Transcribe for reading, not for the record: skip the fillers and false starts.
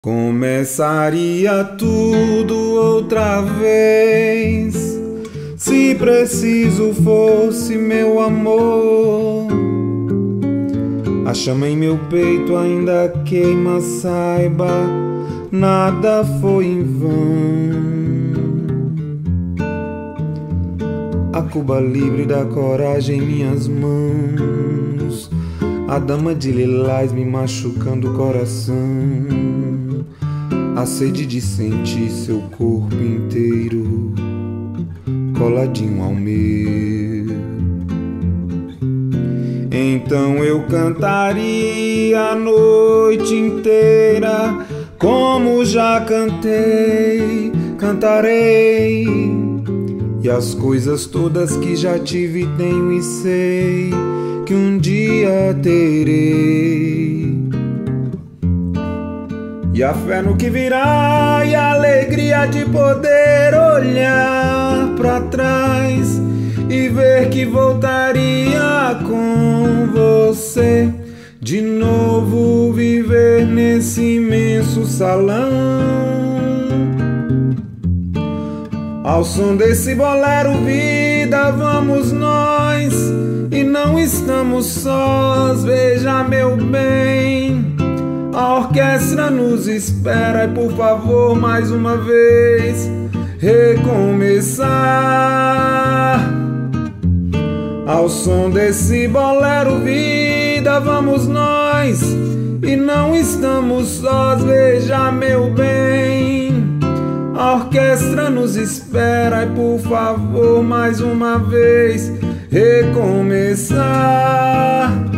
Começaria tudo outra vez, se preciso fosse, meu amor. A chama em meu peito ainda queima, saiba, nada foi em vão. A Cuba livre da coragem em minhas mãos, a dama de lilás me machucando o coração, a sede de sentir seu corpo inteiro coladinho ao meu. Então eu cantaria a noite inteira, como já cantei, cantarei, e as coisas todas que já tive tenho e sei que um dia terei. E a fé no que virá e a alegria de poder olhar pra trás e ver que voltaria com você de novo, viver nesse imenso salão. Ao som desse bolero, vida, vamos nós, e não estamos sós, veja meu bem. A orquestra nos espera e, por favor, mais uma vez, recomeçar. Ao som desse bolero, vida, vamos nós, e não estamos sós, veja meu bem. A orquestra nos espera e, por favor, mais uma vez, recomeçar.